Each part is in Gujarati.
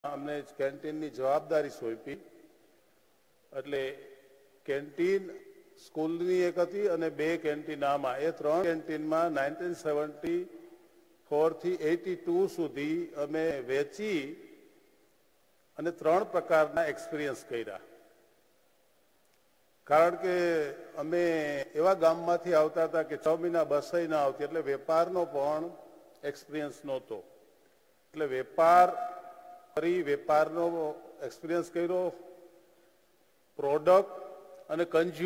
અમને કેન્ટીનની જવાબદારી સોંપી. એટલે કેન્ટીન સ્કૂલની એક હતી અને બે કેન્ટીન આમાં. એ ત્રણ કેન્ટીનમાં 1974 થી 82 સુધી અમે વેચી અને ત્રણ પ્રકારના એક્સપિરિયન્સ કર્યા. કારણ કે અમે એવા ગામમાંથી આવતા હતા કે 6 મહિના બસ ના આવતી, એટલે વેપારનો પણ એક્સપિરિયન્સ નહોતો. એટલે વેપારનો એક્સપિરિયન્સ કર્યો, પ્રોડક્ટ અને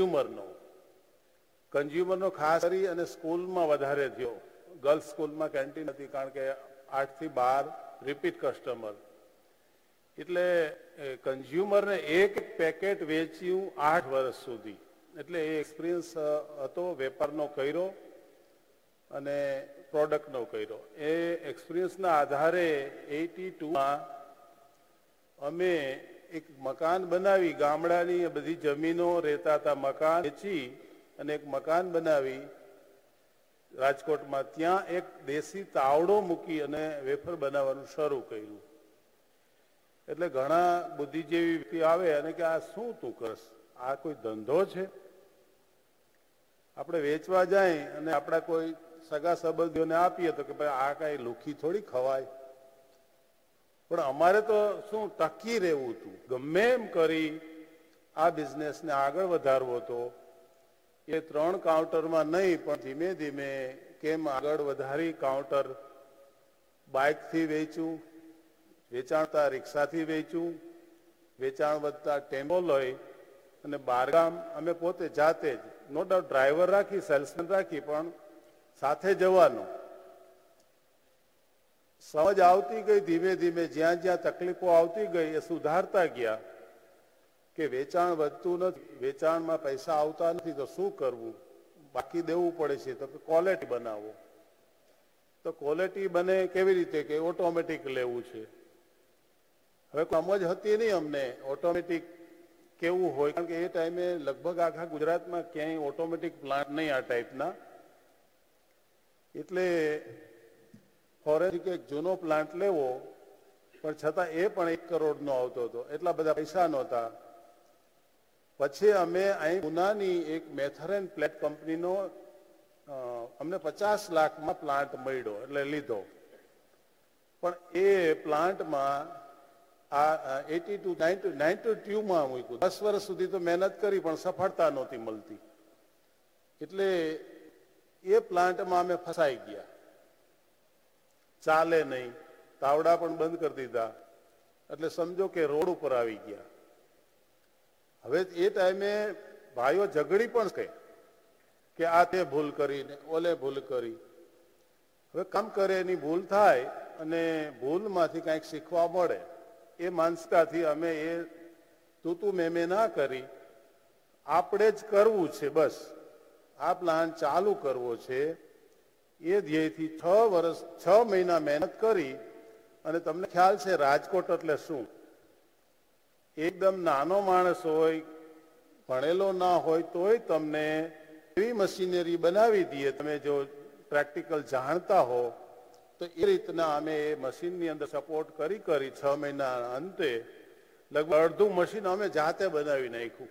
કન્ઝ્યુમરનો ખાસ કરી અને સ્કૂલમાં વધારે થયો. ગર્લ્સ સ્કૂલમાં કેન્ટીન હતી, કારણ કે 8 થી 12 રિપીટ કસ્ટમર. એટલે કન્ઝ્યુમરને એક પેકેટ વેચ્યું 8 વર્ષ સુધી. એટલે એ એક્સપિરિયન્સ હતો, વેપારનો કર્યો અને પ્રોડક્ટનો કર્યો. એ એક્સપિરિયન્સના આધારે 82માં અમે એક મકાન બનાવી. ગામડાની બધી જમીનો રહેતા હતા, મકાન વેચી અને એક મકાન બનાવી રાજકોટમાં. ત્યાં એક દેશી તાવડો મૂકી અને વેફર બનાવવાનું શરૂ કર્યું. એટલે ઘણા બુદ્ધિજીવી વ્યક્તિ આવે અને કે આ શું તું કરસ, આ કોઈ ધંધો છે? આપણે વેચવા જાય અને આપણા કોઈ સગા સંબંધીઓને આપીએ તો કે ભાઈ આ કઈ લુખી થોડી ખવાય. પણ અમારે તો શું ટકી રહેવું હતું. ગમે એમ કરી આ બિઝનેસને આગળ વધારવો હતો. એ 3 કાઉન્ટરમાં નહીં, પણ ધીમે ધીમે કેમ આગળ વધારી. કાઉન્ટર બાઇકથી વેચ્યું, વેચાણતા રિક્ષાથી વેચ્યું, વેચાણ વધતા ટેમ્પો લઈ અને બારગામ અમે પોતે જાતે જ, નો ડાઉટ ડ્રાઈવર રાખી, સેલ્સમેન રાખી, પણ સાથે જવાનું. સમજ આવતી ગઈ ધીમે ધીમે. જ્યાં જ્યાં તકલીફો આવતી ગઈ એ સુધારતા ગયા કે વેચાણ વધતું નથી, વેચાણમાં પૈસા આવતા નથી, તો શું કરવું? બાકી દેવું પડે છે. તો ક્વોલિટી બનાવો. તો ક્વોલિટી બને કેવી રીતે? કે ઓટોમેટિક લેવું છે. હવે સમજ હતી નહીં અમને ઓટોમેટિક કેવું હોય, કારણ કે એ ટાઈમે લગભગ આખા ગુજરાતમાં ક્યાંય ઓટોમેટિક પ્લાન્ટ નહીં આ ટાઈપના. એટલે ફોરેન્સિક એક જૂનો પ્લાન્ટ લેવો, પણ છતાં એ પણ 1 કરોડનો આવતો હતો. એટલા બધા પૈસા નહોતા. પછી અમે અહીં પુનાની એક મેથર એન્ડ પ્લેટ કંપનીનો અમને 50 લાખમાં પ્લાન્ટ મળ્યો, એટલે લીધો. પણ એ પ્લાન્ટમાં આ 92માં મૂક્યું. 10 વર્ષ સુધી તો મહેનત કરી, પણ સફળતા નહોતી મળતી. એટલે એ પ્લાન્ટમાં અમે ફસાઈ ગયા. ચાલે નહીં, તાવડા પણ બંધ કરી દીધા. એટલે સમજો કે રોડ ઉપર આવી ગયા. હવે એ ટાઈમે ભાઈઓ ઝઘડી પણ કે આ તે ભૂલ કરી ને ઓલે ભૂલ કરી. હવે કામ કરે એની ભૂલ થાય અને ભૂલમાંથી કંઈક શીખવા મળે, એ માનસિકતાથી અમે એ તું મેં ના કરી. આપણે જ કરવું છે, બસ આ પ્લાન ચાલુ કરવો છે. એ ધ્યેયથી 6 મહિના મહેનત કરી. અને તમને ખ્યાલ છે રાજકોટ એટલે શું? એકદમ નાનો માણસ હોય, ભણેલો ના હોય, તોય તમને એવી મશીનરી બનાવી દઈએ. તમે જો પ્રેક્ટિકલ જાણતા હો તો એ રીતના અમે એ મશીનની અંદર સપોર્ટ કરી 6 મહિના અંતે લગભગ અડધું મશીન અમે જાતે બનાવી નાખ્યું.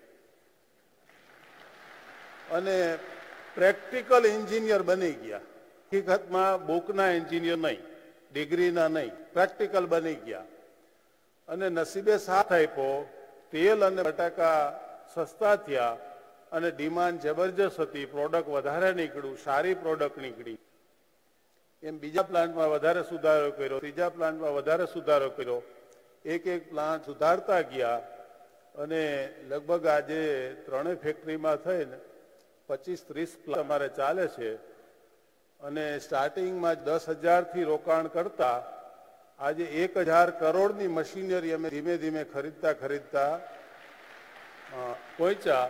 અને પ્રેક્ટિકલ એન્જિનિયર બની ગયા. હકીકતમાં બુકના એન્જિનિયર નહીં, ડિગ્રીના નહીં, પ્રેક્ટિકલ બની ગયા. અને નસીબે સાથ આપ્યો. તેલ અને બટાકા સસ્તા થયા અને ડિમાન્ડ જબરજસ્ત હતી. પ્રોડક્ટ વધારે નીકળ્યું, સારી પ્રોડક્ટ નીકળી. એમ બીજા પ્લાન્ટમાં વધારે સુધારો કર્યો, ત્રીજા પ્લાન્ટમાં વધારે સુધારો કર્યો. એક પ્લાન્ટ સુધારતા ગયા અને લગભગ આજે 3 ફેક્ટરીમાં થઈને 25-30 પ્લાન્ટ અમારે ચાલે છે. અને સ્ટાર્ટિંગમાં 10,000 થી રોકાણ કરતા આજે 1,000 કરોડની મશીનરી અમે ધીમે ધીમે ખરીદતા પહોંચ્યા.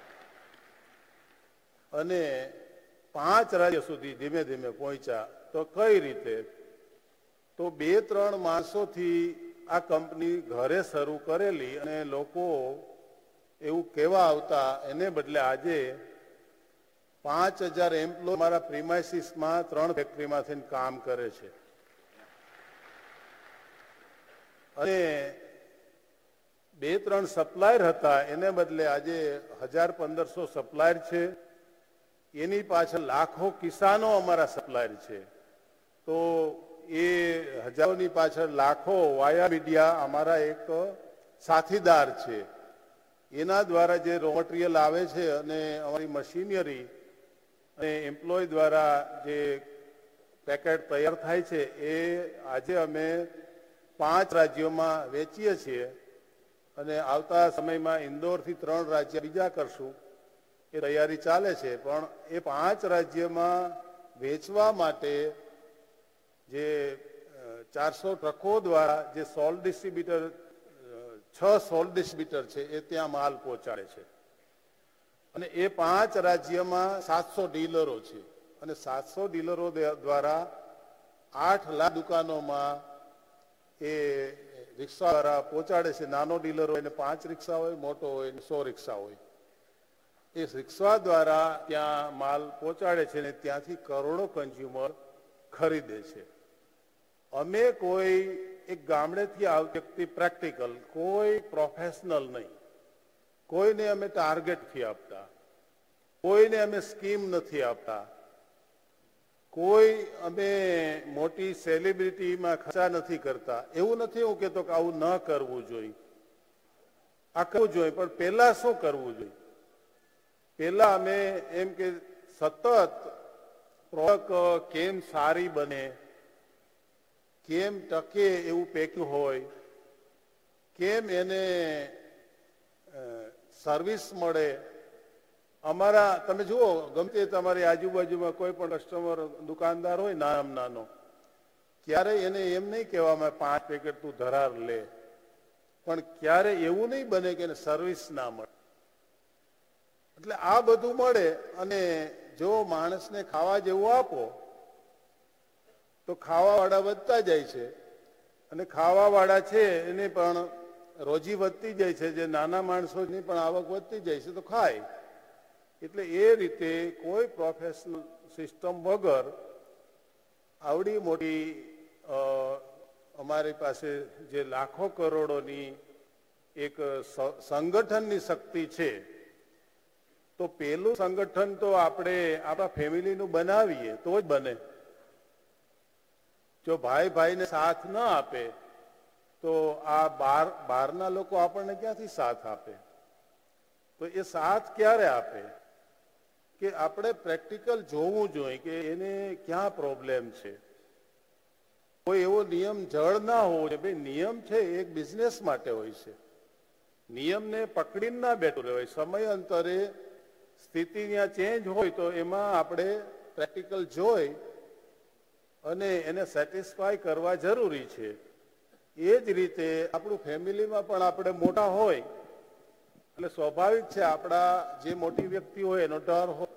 અને 5 રાજ્ય સુધી ધીમે ધીમે પહોંચ્યા. તો કઈ રીતે? તો 2-3 માણસોથી આ કંપની ઘરે શરૂ કરેલી અને લોકો એવું કહેવા આવતા, એને બદલે આજે 5,000 એમ્પ્લોય મારા પ્રીમાઇસીસમાં 3 ફેક્ટરીમાંથી કામ કરે છે. અને 2-3 સપ્લાયર હતા, એને બદલે આજે 1000-1500 સપ્લાયર છે. એની પાછળ લાખો કિસાનો અમારા સપ્લાયર છે. તો એ હજારોની પાછળ લાખો વાયા મીડિયા અમારા એક સાથીદાર છે. એના દ્વારા જે રો મટીરિયલ આવે છે અને અમારી મશીનરી અને એમ્પ્લોય દ્વારા જે પેકેટ તૈયાર થાય છે, એ આજે અમે 5 રાજ્યોમાં વેચીએ છીએ અને આવતા સમયમાં ઇન્દોરથી 3 રાજ્ય બીજા કરશું. એ તૈયારી ચાલે છે. પણ એ 5 રાજ્યમાં વેચવા માટે જે 400 ટ્રકો દ્વારા જે સોલ્ટ ડિસ્ટ્રીબ્યુટર 6 સોલ્ટ ડિસ્ટ્રીબ્યુટર છે, એ ત્યાં માલ પહોંચાડે છે. અને એ 5 રાજ્યમાં 700 ડીલરો છે અને 700 ડીલરો દ્વારા 8 લાખ દુકાનોમાં એ રિક્ષા દ્વારા પહોંચાડે છે. નાનો ડીલર હોય એને 5 રિક્ષા હોય, મોટો હોય 100 રિક્ષા હોય. એ રિક્ષા દ્વારા ત્યાં માલ પહોંચાડે છે અને ત્યાંથી કરોડો કન્ઝ્યુમર ખરીદે છે. અમે કોઈ એક ગામડેથી આવતી વ્યક્તિ પ્રેક્ટિકલ, કોઈ પ્રોફેશનલ નહીં, કોઈને અમે ટાર્ગેટ નથી આપતા, કોઈને અમે સ્કીમ નથી આપતા, કોઈ અમે મોટી સેલિબ્રિટીમાં ખર્ચા નથી કરતા. એવું નથી હું કહેતો કે આવું ન કરવું જોઈએ, આ કરવું જોઈએ, પણ પહેલા શું કરવું જોઈએ? પહેલા અમે એમ કે સતત પ્રોડક્ટ કેમ સારી બને, કેમ ટકે એવું પેકિંગ હોય, કેમ એને સર્વિસ મળે. અમારા તમે જુઓ, ગમતે તમારી આજુબાજુમાં કોઈ પણ કસ્ટમર દુકાનદાર હોય નાનો, ક્યારેય એને એમ નહીં કહેવામાં 5 પેકેટ તું ધરાર લે, પણ ક્યારે એવું નહીં બને કે એને સર્વિસ ના મળે. એટલે આ બધું મળે. અને જો માણસને ખાવા જેવું આપો તો ખાવાવાળા વધતા જાય છે અને ખાવાવાળા છે એને પણ રોજી વધતી જાય છે. જે નાના માણસોની પણ આવક વધતી જાય છે તો ખાય. એટલે એ રીતે કોઈ પ્રોફેશનલ સિસ્ટમ વગર આવડી મોટી અમારી પાસે જે લાખો કરોડોની એક સંગઠનની શક્તિ છે, તો પેલું સંગઠન તો આપણે આપણા ફેમિલીનું બનાવીએ તો જ બને. જો ભાઈ ભાઈને સાથ ન આપે તો આ બહારના લોકો આપણને ક્યાંથી સાથ આપે? તો એ સાથ ક્યારે આપે? કે આપણે પ્રેક્ટિકલ જોવું જોઈએ કે એને ક્યાં પ્રોબ્લેમ છે. કોઈ એવો નિયમ જળ ના હોવો જોઈએ. ભાઈ નિયમ છે એક બિઝનેસ માટે હોય છે. નિયમને પકડીને ના બેઠું રહેવાય. સમયાંતરે સ્થિતિ ત્યાં ચેન્જ હોય તો એમાં આપણે પ્રેક્ટિકલ જોઈ અને એને સેટિસ્ફાય કરવા જરૂરી છે. એ જ રીતે આપણું ફેમિલીમાં પણ આપણે મોટા હોય એટલે સ્વાભાવિક છે આપણા જે મોટી વ્યક્તિ હોય એનો ડર હોય,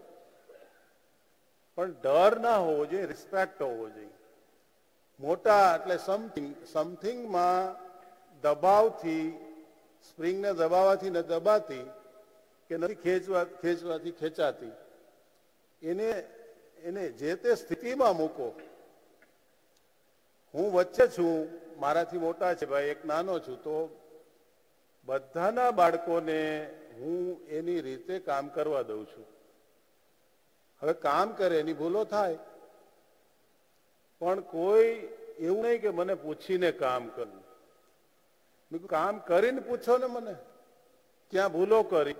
પણ ડર ના હોવો જોઈએ, રિસ્પેક્ટ હોવો જોઈએ. મોટા એટલે સમથિંગમાં દબાવથી, સ્પ્રિંગને દબાવવાથી ને દબાતી કે નથી ખેંચવાથી ખેંચાતી, એને જે તે સ્થિતિમાં મૂકો. હું વચ્ચે છું, મારાથી મોટા છે ભાઈ, એક નાનો છું, તો બધાના બાળકોને હું એની રીતે કામ કરવા દઉં છું. હવે કામ કરે એની ભૂલો થાય, પણ કોઈ એવું નહીં કે મને પૂછીને કામ કરવું. મેં કામ કરીને પૂછો ને મને ક્યાં ભૂલો કરી.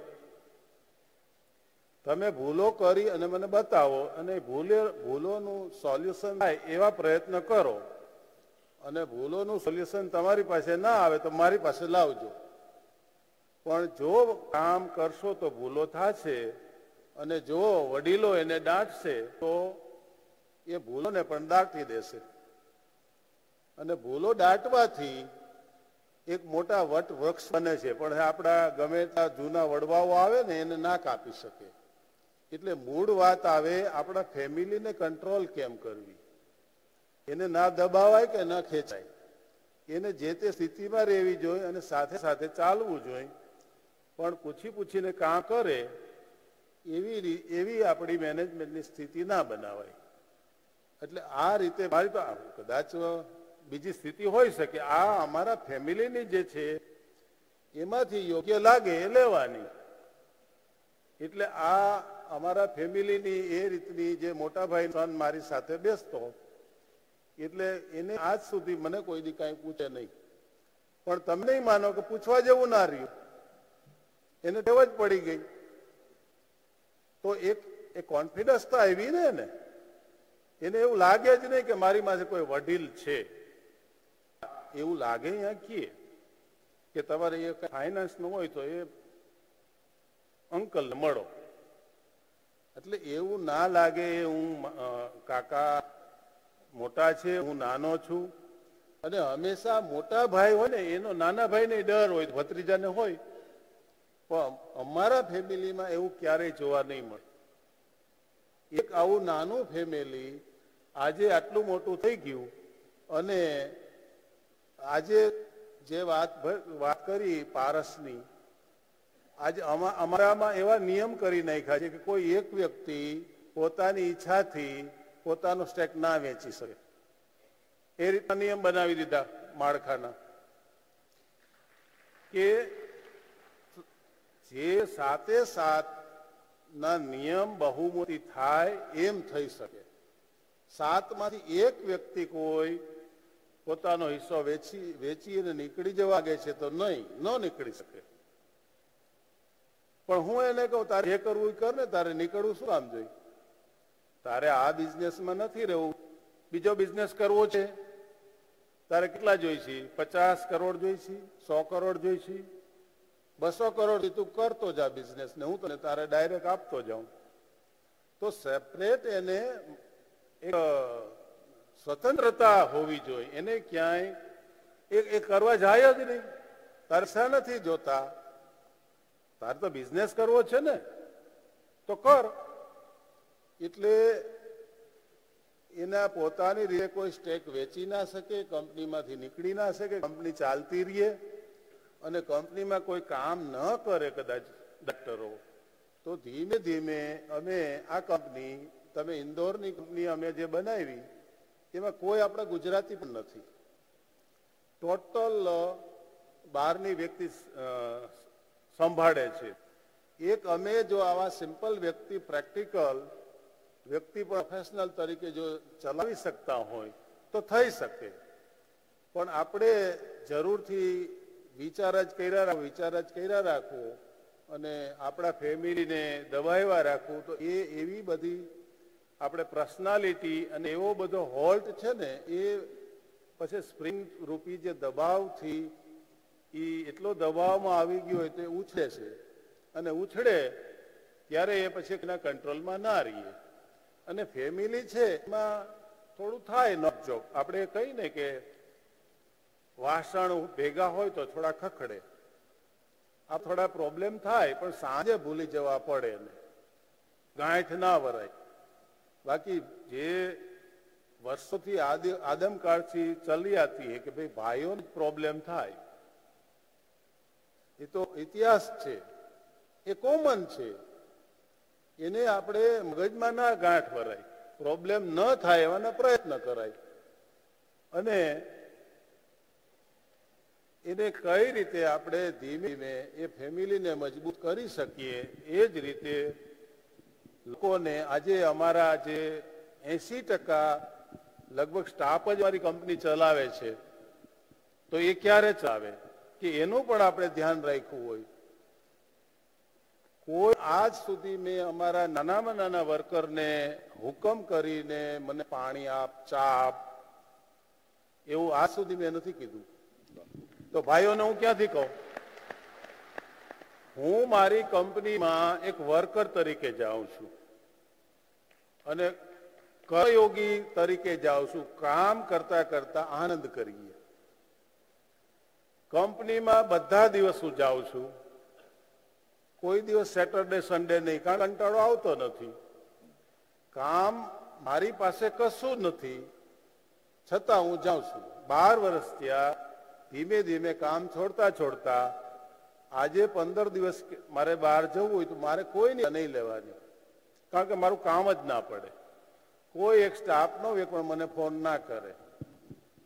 તમે ભૂલો કરી અને મને બતાવો અને ભૂલોનું સોલ્યુશન થાય એવા પ્રયત્ન કરો. અને ભૂલોનું સોલ્યુશન તમારી પાસે ના આવે તો મારી પાસે લાવજો. પણ જો કામ કરશો તો ભૂલો થશે, અને જો વડીલો એને દાટશે તો એ ભૂલોને પણ દાટી દેશે. અને ભૂલો દાટવાથી એક મોટા વટ વૃક્ષ બને છે, પણ આપણા ગમે ત્યાં જૂના વડવાઓ આવે ને એને ના કાપી શકે. એટલે મૂળ વાત આવે આપણા ફેમિલીને કંટ્રોલ કેમ કરવી. એને ના દબાવાય કે ના ખેંચાય, એને જે તે સ્થિતિમાં રહેવી જોઈએ અને સાથે સાથે ચાલવું જોઈએ. પણ પૂછીને કામ કરે એવી આપણી મેનેજમેન્ટની સ્થિતિ ના બનાવાય. એટલે આ રીતે મારી તો કદાચ બીજી સ્થિતિ હોઈ શકે. આ અમારા ફેમિલીની જે છે એમાંથી યોગ્ય લાગે એ લેવાની. એટલે આ અમારા ફેમિલીની એ રીતની જે મોટા ભાઈ સન મારી સાથે બેસતો, એટલે એને આજ સુધી મને કોઈ દી કાંઈ પૂછે નહીં. પણ તમે નહીં માનો કે પૂછવા જેવું ના રહ્યું, એને ટેવ જ પડી ગઈ. તો એક કોન્ફિડન્સ તો આવી ને એને. એને એવું લાગે જ નહીં કે મારી પાસે કોઈ વડીલ છે. એવું લાગે અહીંયા કીએ કે તમારે એ ફાઇનાન્સ નું હોય તો એ અંકલ ને મળો. એટલે એવું ના લાગે હું કાકા મોટા છે, હું નાનો છું. અને હંમેશા મોટા ભાઈ હોય ને એનો નાના ભાઈને ડર હોય, ભત્રીજાને હોય. પણ અમારા ફેમિલીમાં એવું ક્યારેય જોવા નહીં મળે. એક આવું નાનું ફેમિલી આજે આટલું મોટું થઈ ગયું. અને આજે જે વાત કરી પારસની, આજે અમારામાં એવા નિયમ કરી નાખ્યા છે કે કોઈ એક વ્યક્તિ પોતાની ઈચ્છાથી પોતાનો સ્ટેક ના વેચી શકે. એ રીતના નિયમ બનાવી દીધા માળખાના, કે જે સાતે સાત ના નિયમ બહુમતી થાય એમ થઈ શકે. 7 માંથી એક વ્યક્તિ કોઈ પોતાનો હિસ્સો વેચી અને નીકળી જવા માંગે છે તો ન નીકળી શકે. પણ હું એને કહું તારે જે કરવું કર ને, તારે નીકળવું શું કામ જોઈએ? તારે આ બિઝનેસમાં નથી રહેવું, બીજો બિઝનેસ કરવો છે. તારે કેટલા જોઈશે? 50 કરોડ જોઈશે, 100 કરોડ જોઈશે, 200 કરોડ તું કરતો જા બિઝનેસ ને, હું તને તારે ડાયરેક્ટ આપતો જાઉં. તો સેપરેટ એને એક સ્વતંત્રતા હોવી જોઈએ. એને ક્યાંય એ કરવા જાય જ નહીં. તારે શા નથી જોતા? તારે તો બિઝનેસ કરવો છે ને, તો કર. એટલે એના પોતાની રીતે કોઈ સ્ટેક વેચી ના શકે, કંપનીમાંથી નીકળી ના શકે, કંપની ચાલતી રહીએ. અને કંપનીમાં કોઈ કામ ન કરે કદાચ ડોક્ટરો, તો ધીમે ધીમે અમે આ કંપની, તમે ઇન્દોરની કંપની અમે જે બનાવી એમાં કોઈ આપણા ગુજરાતી પણ નથી. ટોટલ બહારની વ્યક્તિ સંભાળે છે. એક અમે જો આવા સિમ્પલ વ્યક્તિ, પ્રેક્ટિકલ વ્યક્તિ પ્રોફેશનલ તરીકે જો ચલાવી શકતા હોય તો થઈ શકે. પણ આપણે જરૂરથી વિચાર જ કર્યા રાખવો અને આપણા ફેમિલીને દબાવ્યા રાખવું, તો એ એવી બધી આપણે પર્સનાલિટી અને એવો બધો હોલ્ટ છે ને, એ પછી સ્પ્રિંગ રૂપી જે દબાવથી એ એટલો દબાવમાં આવી ગયો હોય તો એ ઉછળે છે. અને ઉછળે ત્યારે એ પછી એના કંટ્રોલમાં ના રહીએ. અને ફેમિલી છે એમાં થોડું થાય નોકઝોક. આપણે કહીએ ને કે વાસણ ભેગા હોય તો થોડા ખખડે. આ થોડા પ્રોબ્લેમ થાય, પણ સાંજે ભૂલી જવા પડે ને ગાંઠ ના વરાય. બાકી જે વર્ષોથી આદમકાળથી ચલી આતી હે કે ભાઈ ભાઈઓને પ્રોબ્લેમ થાય, એ તો ઇતિહાસ છે, એ કોમન છે. એને આપણે મગજમાં ના ગાંઠ વરાય, પ્રોબ્લેમ ન થાય એવાના પ્રયત્ન કરાય. અને એને કઈ રીતે આપણે ધીમે ધીમે એ ફેમિલીને મજબૂત કરી શકીએ, એ જ રીતે લોકોને આજે અમારા જે 80% લગભગ સ્ટાફ જ મારી કંપની ચલાવે છે, તો એ ક્યારે ચાલે કે એનું પણ આપણે ધ્યાન રાખવું હોય. કોઈ આજ સુધી મેં અમારા નાનામાં નાના વર્કરને હુકમ કરીને મને પાણી આપ, ચા આપ, એવું આજ સુધી મેં નથી કીધું. તો ભાઈઓને હું ક્યાંથી કહું? હું મારી કંપનીમાં એક વર્કર તરીકે જાઉં છું અને કર્મયોગી તરીકે જાઉં છું. કામ કરતા કરતા આનંદ કરીએ. કંપનીમાં બધા દિવસ હું જાઉં છું, કોઈ દિવસ સેટરડે સન્ડે નહીં, કારણ કંટાળો આવતો નથી. કામ મારી પાસે કશું નથી, છતાં હું જાઉં છું. 12 વર્ષ ત્યાં ધીમે ધીમે કામ છોડતા છોડતા આજે 15 દિવસ મારે બહાર જવું હોય તો મારે કોઈની નહીં લેવાની, કારણ કે મારું કામ જ ના પડે. કોઈ એક સ્ટાફનો એક પણ મને ફોન ના કરે.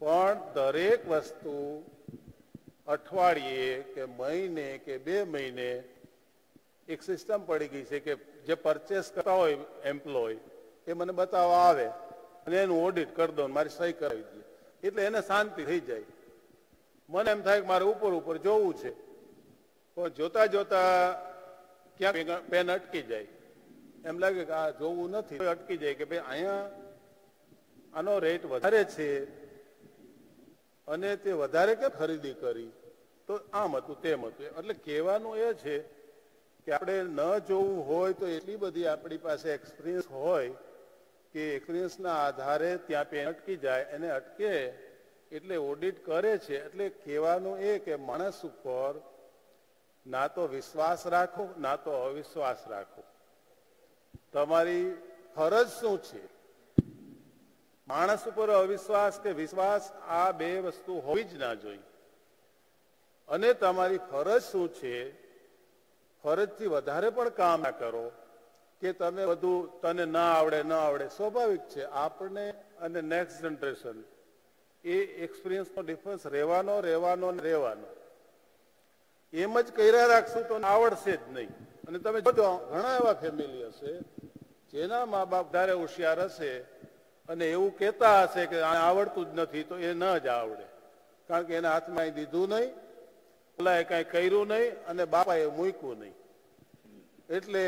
પણ દરેક વસ્તુ અઠવાડિયે કે મહિને કે 2 મહિને એક સિસ્ટમ પડી ગઈ છે કે જે પરચેસ કરતા હોય એમ્પ્લોય એ મને બતાવવા આવે અને એનું ઓડિટ કરી દો, મારી સહી કરાવી દે, એટલે એને શાંતિ થઈ જાય. મને એમ થાય કે મારે ઉપર ઉપર જોવું છે, પણ જોતા જોતા ક્યાંક પેન અટકી જાય, એમ લાગે કે આ જોવું નથી, અટકી જાય કે ભાઈ અહીંયા આનો રેટ વધારે છે અને તે વધારે કેમ ખરીદી કરી, તો આમ હતું તેમ હતું. એટલે કહેવાનું એ છે કે આપણે ન જોવું હોય તો એટલી બધી આપણી પાસે એક્સપિરિયન્સ હોય કે એક્સપિરિયન્સના આધારે ત્યાં પેન અટકી જાય, એને અટકે એટલે ઓડિટ કરે છે. એટલે કહેવાનું એ કે માણસ ઉપર ના તો વિશ્વાસ રાખો ના તો અવિશ્વાસ રાખો. તમારી ફરજ શું છે? માણસ ઉપર અવિશ્વાસ કે વિશ્વાસ, આ બે વસ્તુ હોવી જ ના જોઈએ. અને તમારી ફરજ શું છે? ફરજથી વધારે પણ કામ ના કરો કે તમે બધું તને ના આવડે ન આવડે. સ્વાભાવિક છે, આપણને અને નેક્સ્ટ જનરેશન એ એક્સપિરિયન્સનો ડિફરન્સ રહેવાનો રહેવાનો રહેવાનો. એમ જ કર્યા રાખશું તો આવડશે જ નહીં. અને તમે જોજો ઘણા એવા ફેમિલી હશે જેના મા બાપ વધારે હોશિયાર હશે અને એવું કહેતા હશે કે આવડતું જ નથી, તો એ ન જ આવડે, કારણ કે એના હાથમાં દીધું નહીં, પેલા કઈ કર્યું નહીં અને બાપાએ મૂક્યું નહીં. એટલે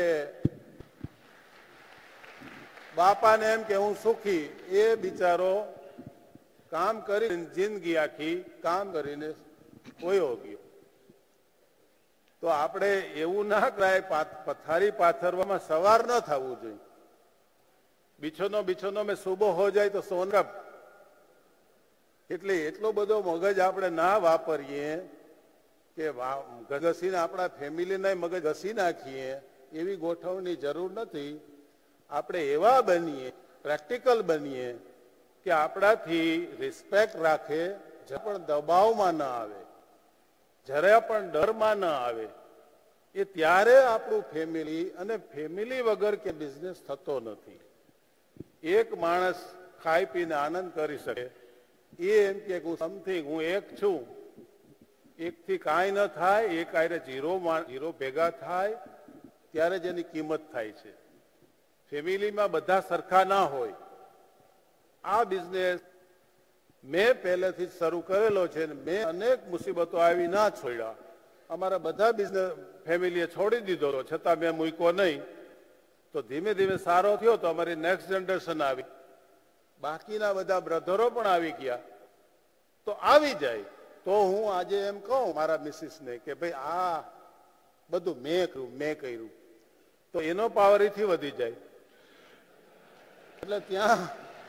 બાપાને એમ કે હું સુખી, એ બિચારો કામ કરીને જિંદગી આખી કામ કરીને કોયો ગયો. તો આપણે એવું ના કરાય, પથારી પાથરવામાં સવાર ન થવું જોઈએ. બિછોનો મેં સુબહ હો જાય તો સોનરબ. એટલે એટલો બધો મગજ આપણે ના વાપરીએ કે ઘસીને આપણા ફેમિલીના મગજ ઘસી નાખીએ, એવી ગોઠવણી જરૂર નથી. આપણે એવા બનીએ, પ્રેક્ટિકલ બનીએ કે આપણાથી રિસ્પેક્ટ રાખે, જરા પણ દબાવમાં ના આવે, જરા પણ ડરમાં ના આવે. એ ત્યારે આપણું ફેમિલી, અને ફેમિલી વગર કે બિઝનેસ થતો નથી. એક માણસ ખાઈ પીને આનંદ કરી શકે, એ એમ કે હું સમથિંગ, હું એક છું, એકથી કાંઈ ન થાય, એક આયરે ઝીરો ભેગા થાય ત્યારે જ એની કિંમત થાય છે. ફેમિલીમાં બધા સરખા ના હોય. આ બિઝનેસ મેં પહેલેથી જ શરૂ કરેલો છે, મેં અનેક મુસીબતો આવી ના છોડ્યા. અમારા બધા બિઝનેસ ફેમિલીએ છોડી દીધો, છતાં મેં મૂક્યો નહીં. તો ધીમે ધીમે સારો થયો તો અમારી નેક્સ્ટ જનરેશન આવી, બાકીના બધા બ્રધરો પણ આવી ગયા. તો આવી જાય તો હું આજે એમ કહું મારા મિસિસને કે ભાઈ આ બધું મેં કર્યું, તો એનો પાવર એથી વધી જાય. એટલે ત્યાં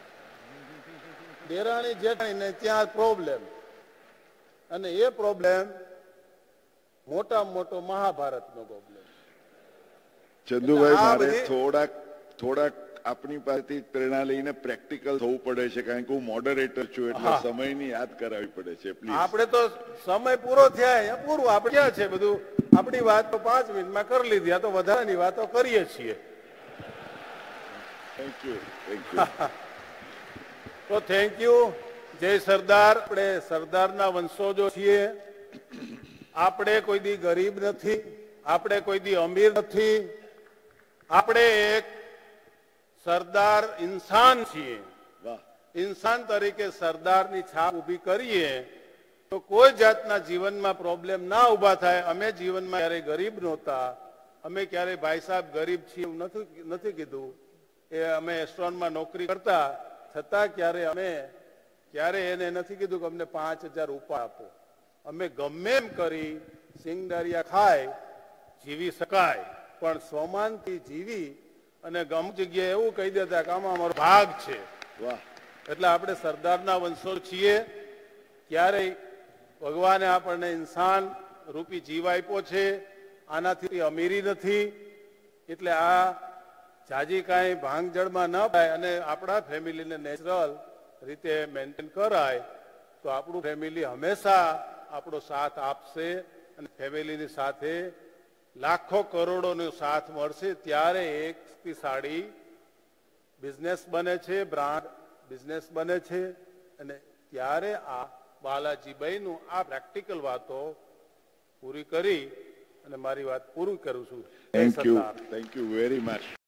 દેરાણી જેઠાણીને ત્યાં પ્રોબ્લેમ, અને એ પ્રોબ્લેમ મોટામાં મોટો મહાભારતનો પ્રોબ્લેમ. ચંદુભાઈ, મારે થોડાક આપની પાસેથી પ્રેરણા લઈને પ્રેક્ટિકલ થવું પડે છે, કારણ કે હું મોડરેટર છું, એટલે સમયની યાદ કરાવવી પડે છે. આપણે તો સમય પૂરો થયા, પૂરું આપણે ક્યાં છે બધું. આપણી વાત તો 5 મિનિટમાં કરી લીધી, આ તો વધારાની વાતો કરીએ છીએ. Thank you. તો થેન્ક યુ. જય સરદાર. આપણે સરદારના વંશજો છીએ. આપણે કોઈ દી ગરીબ નથી, આપણે કોઈ દી અમીર નથી. આપણે એક સરદાર ઇન્સાન છીએ. ઇન્સાન તરીકે સરદારની છાપ ઊભી કરીએ તો કોઈ જાતના જીવનમાં પ્રોબ્લેમ ના ઊભા થાય. અમે જીવનમાં ક્યારેય ગરીબ નહોતા, અમે ક્યારેય ભાઈ સાહેબ ગરીબ છીએ એવું નથી કીધું. એ અમે રેસ્ટોરન્ટમાં નોકરી કરતા, છતાં ક્યારે એને નથી કીધું કે અમને 5000 રૂપિયા આપો. અમે ગમે એમ કરી સિંગદારિયા ખાય જીવી શકાય, પણ સ્વમાનથી જીવી અને અમુક જગ્યાએ એવું કહી દેતા કે આમાં અમારો ભાગ છે. એટલે આપણે સરદારના વંશો છીએ. ક્યારેય ભગવાને આપણને ઇન્સાન રૂપી જીવ આપ્યો છે, આનાથી અમીરી નથી. એટલે આ જાજી કાંઈ ભાંગજળમાં ન થાય અને આપણા ફેમિલીને નેચરલ રીતે મેન્ટેન કરાય તો આપણું ફેમિલી હંમેશા આપણો સાથ આપશે. અને ફેમિલીની સાથે લાખો કરોડોનો સાથ મળશે, ત્યારે એક શક્તિશાળી બિઝનેસ બને છે, બ્રાન્ડ બિઝનેસ બને છે. અને ત્યારે આ બાલાજીભાઈનું આ પ્રેક્ટિકલ વાતો પૂરી કરી અને મારી વાત પૂરી કરું છું. જય Sardar. Thank you very much.